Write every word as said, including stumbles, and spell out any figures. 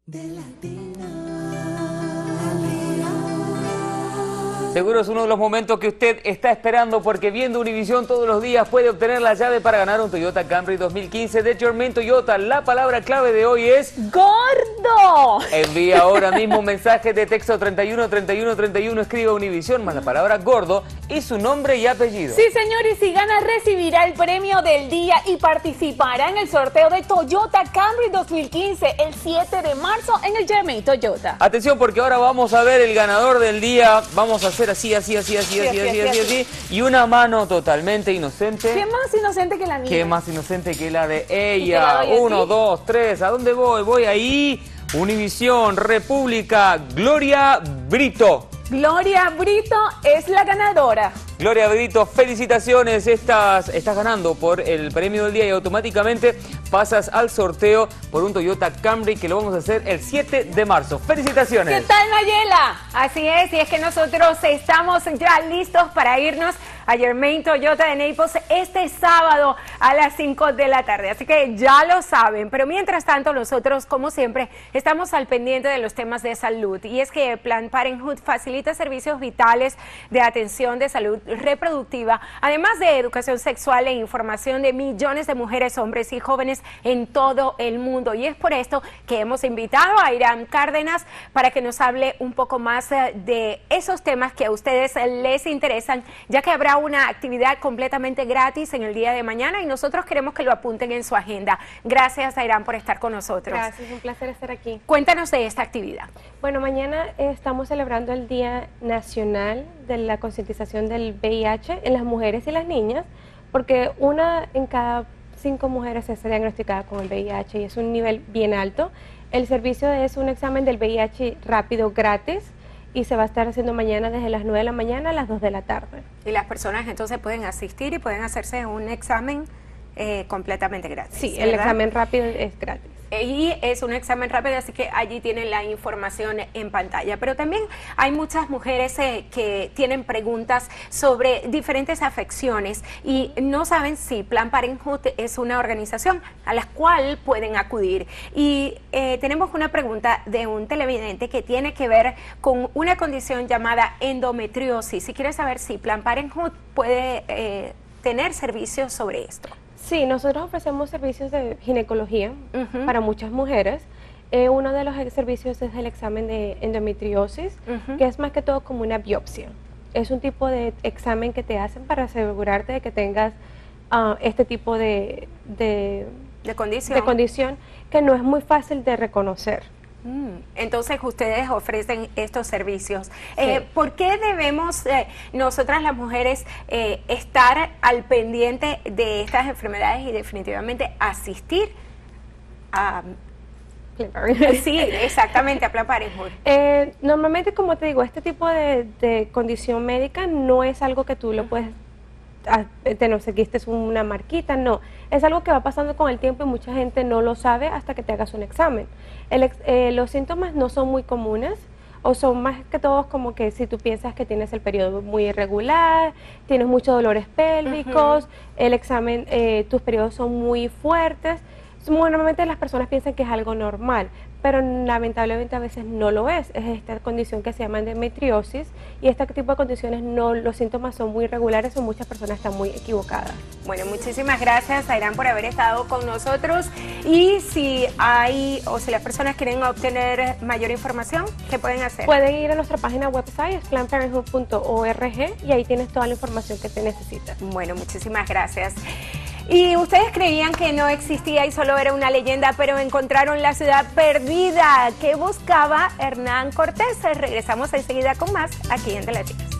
De Latina. Seguro es uno de los momentos que usted está esperando, porque viendo Univisión todos los días puede obtener la llave para ganar un Toyota Camry dos mil quince de Germain Toyota. La palabra clave de hoy es ¡gordo! Envía ahora mismo un mensaje de texto treinta y uno treinta y uno treinta y uno, escriba Univisión más la palabra gordo y su nombre y apellido. Sí, señor, y si gana recibirá el premio del día y participará en el sorteo de Toyota Camry dos mil quince el siete de marzo en el Germain Toyota. Atención, porque ahora vamos a ver el ganador del día. Vamos a hacer así, así, así, así, así, así, así, así, y una mano totalmente inocente. ¿Qué más inocente que la mía? ¿Qué más inocente que la de ella? Uno, dos, tres, ¿a dónde voy? Voy ahí. Univisión, República, Gloria Brito. Gloria Brito es la ganadora. Gloria Brito, felicitaciones, estás, estás ganando por el premio del día y automáticamente pasas al sorteo por un Toyota Camry que lo vamos a hacer el siete de marzo. ¡Felicitaciones! ¿Qué tal, Nayela? Así es, y es que nosotros estamos ya listos para irnos a Germain Toyota de Naples este sábado a las cinco de la tarde, así que ya lo saben. Pero mientras tanto, nosotros, como siempre, estamos al pendiente de los temas de salud, y es que Planned Parenthood facilita servicios vitales de atención de salud reproductiva, además de educación sexual e información de millones de mujeres, hombres y jóvenes en todo el mundo. Y es por esto que hemos invitado a Irán Cárdenas para que nos hable un poco más de esos temas que a ustedes les interesan, ya que habrá una actividad completamente gratis en el día de mañana y nosotros queremos que lo apunten en su agenda. Gracias, Irán, por estar con nosotros. Gracias, un placer estar aquí. Cuéntanos de esta actividad. Bueno, mañana eh, estamos celebrando el Día Nacional de la Concientización del V I H en las mujeres y las niñas, porque una en cada cinco mujeres es diagnosticada con el V I H y es un nivel bien alto. El servicio es un examen del V I H rápido gratis y se va a estar haciendo mañana desde las nueve de la mañana a las dos de la tarde. Y las personas entonces pueden asistir y pueden hacerse un examen eh, completamente gratis. Sí, ¿verdad? el examen rápido es gratis. Y es un examen rápido, así que allí tienen la información en pantalla. Pero también hay muchas mujeres eh, que tienen preguntas sobre diferentes afecciones y no saben si Planned Parenthood es una organización a la cual pueden acudir. Y eh, tenemos una pregunta de un televidente que tiene que ver con una condición llamada endometriosis. Si quiere saber si Planned Parenthood puede eh, tener servicios sobre esto. Sí, nosotros ofrecemos servicios de ginecología Uh-huh. para muchas mujeres. Eh, uno de los servicios es el examen de endometriosis, Uh-huh. que es más que todo como una biopsia. Es un tipo de examen que te hacen para asegurarte de que tengas uh, este tipo de, de, De condición. de condición que no es muy fácil de reconocer. Entonces ustedes ofrecen estos servicios. Sí. Eh, ¿Por qué debemos eh, nosotras las mujeres eh, estar al pendiente de estas enfermedades y definitivamente asistir a... Sí, exactamente, a Planned Parenthood? Eh, normalmente, como te digo, este tipo de, de condición médica no es algo que tú lo puedes te no sé, que esta es una marquita, no, es algo que va pasando con el tiempo y mucha gente no lo sabe hasta que te hagas un examen. El ex, eh, los síntomas no son muy comunes o son más que todos como que si tú piensas que tienes el periodo muy irregular, tienes muchos dolores pélvicos, uh-huh. el examen, eh, tus periodos son muy fuertes. Normalmente las personas piensan que es algo normal, pero lamentablemente a veces no lo es. Es esta condición que se llama endometriosis y este tipo de condiciones no, los síntomas son muy irregulares o muchas personas están muy equivocadas. Bueno, muchísimas gracias, Airán, por haber estado con nosotros. Y si hay o si las personas quieren obtener mayor información, ¿qué pueden hacer? Pueden ir a nuestra página website, es planned parenthood punto org, y ahí tienes toda la información que te necesitas. Bueno, muchísimas gracias. Y ustedes creían que no existía y solo era una leyenda, pero encontraron la ciudad perdida que buscaba Hernán Cortés. Regresamos enseguida con más aquí en De Latinos.